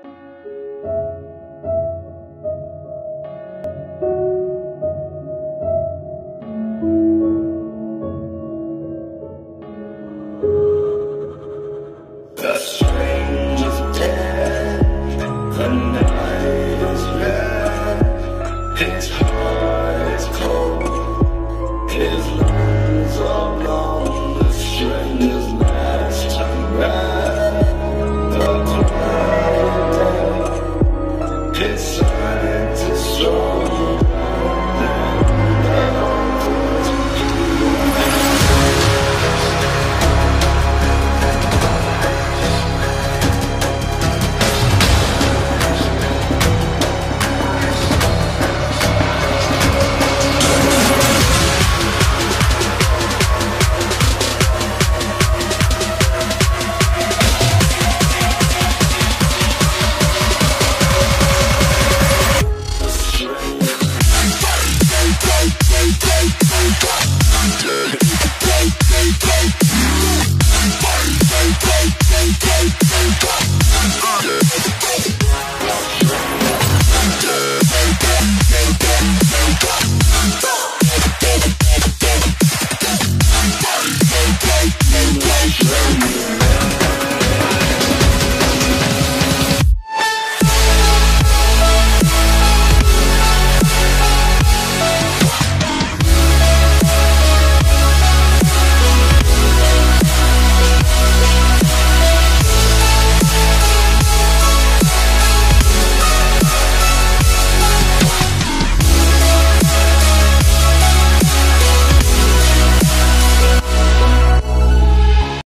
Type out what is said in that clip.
The stranger's dead, the night is red, his heart is cold, his lungs are blown, the stranger's last turn red, the quiet dead, his silence is strong. Go,